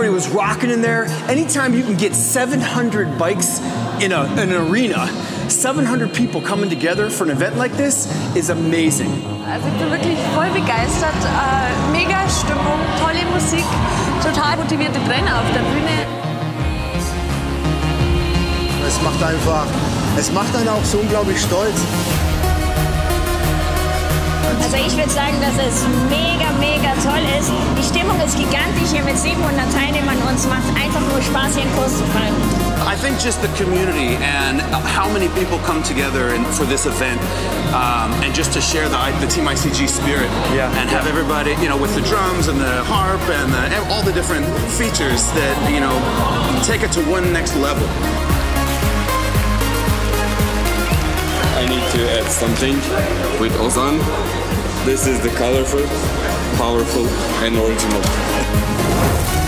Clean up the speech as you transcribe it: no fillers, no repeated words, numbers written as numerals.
Everybody was rocking in there. Anytime you can get 700 bikes in an arena, 700 people coming together for an event like this is amazing. Also ich bin wirklich voll begeistert. Mega Stimmung, tolle Musik, total motivierte Trainer auf der Bühne. Es macht einen auch so unglaublich stolz. Also ich würde sagen, dass es mega, mega toll ist. Die Stimmung ist gigantisch hier mit 700 Teilnehmern und es macht einfach nur Spaß, hier einen Kurs zu fahren. I think just the community and how many people come together for this event, and just to share the Team ICG spirit, and have everybody, you know, with the drums and the harp and all the different features that, you know, take it to one next level. I need to add something with Ozan. This is the colorful, powerful and original.